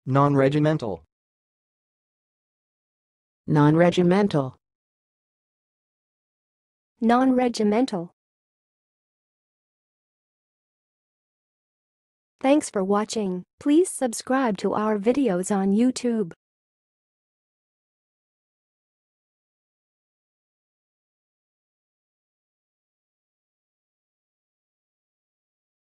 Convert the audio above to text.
non-regimental, non-regimental, non-regimental. Thanks for watching. Please subscribe to our videos on YouTube.